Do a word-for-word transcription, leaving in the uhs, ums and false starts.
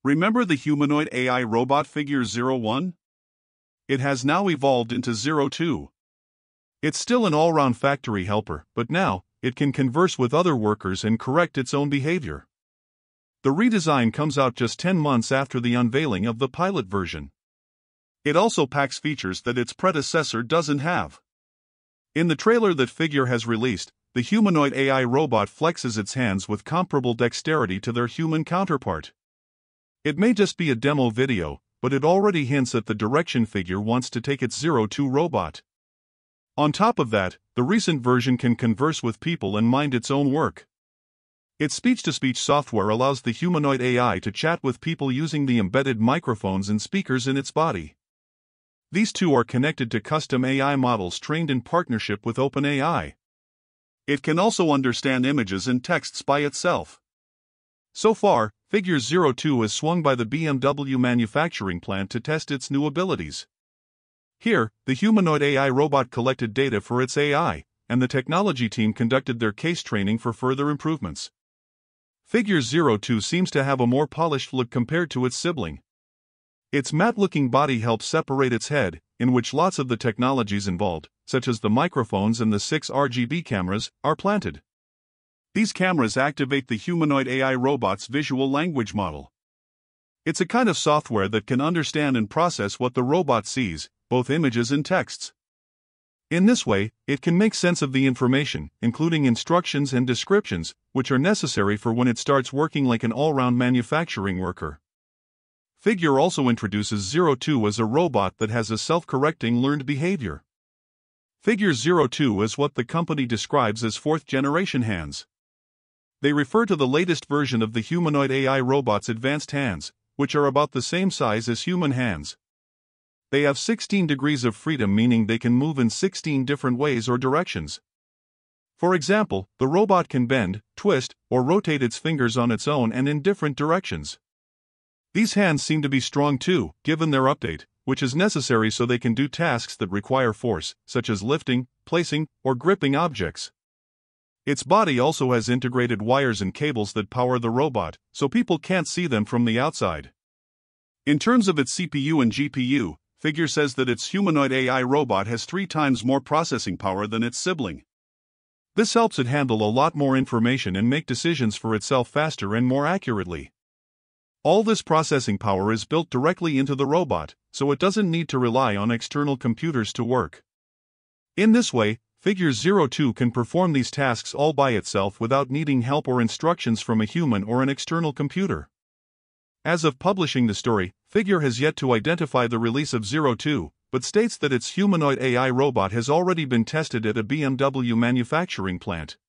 Remember the humanoid A I robot figure zero one? It has now evolved into zero two. It's still an all-round factory helper, but now, it can converse with other workers and correct its own behavior. The redesign comes out just ten months after the unveiling of the pilot version. It also packs features that its predecessor doesn't have. In the trailer that Figure has released, the humanoid A I robot flexes its hands with comparable dexterity to their human counterpart. It may just be a demo video, but it already hints at the direction Figure wants to take its zero two robot. On top of that, the recent version can converse with people and mind its own work. Its speech-to-speech software allows the humanoid A I to chat with people using the embedded microphones and speakers in its body. These two are connected to custom A I models trained in partnership with OpenAI. It can also understand images and texts by itself. So far, Figure zero two is swung by the B M W manufacturing plant to test its new abilities. Here, the humanoid A I robot collected data for its A I, and the technology team conducted their case training for further improvements. Figure zero two seems to have a more polished look compared to its sibling. Its matte-looking body helps separate its head, in which lots of the technologies involved, such as the microphones and the six R G B cameras, are planted. These cameras activate the humanoid A I robot's visual language model. It's a kind of software that can understand and process what the robot sees, both images and texts. In this way, it can make sense of the information, including instructions and descriptions, which are necessary for when it starts working like an all-round manufacturing worker. Figure also introduces zero two as a robot that has a self-correcting learned behavior. Figure zero two is what the company describes as fourth-generation hands. They refer to the latest version of the humanoid A I robot's advanced hands, which are about the same size as human hands. They have sixteen degrees of freedom, meaning they can move in sixteen different ways or directions. For example, the robot can bend, twist, or rotate its fingers on its own and in different directions. These hands seem to be strong too, given their update, which is necessary so they can do tasks that require force, such as lifting, placing, or gripping objects. Its body also has integrated wires and cables that power the robot, so people can't see them from the outside. In terms of its C P U and G P U, Figure says that its humanoid A I robot has three times more processing power than its sibling. This helps it handle a lot more information and make decisions for itself faster and more accurately. All this processing power is built directly into the robot, so it doesn't need to rely on external computers to work. In this way, Figure zero two can perform these tasks all by itself without needing help or instructions from a human or an external computer. As of publishing the story, Figure has yet to identify the release of zero two, but states that its humanoid A I robot has already been tested at a B M W manufacturing plant.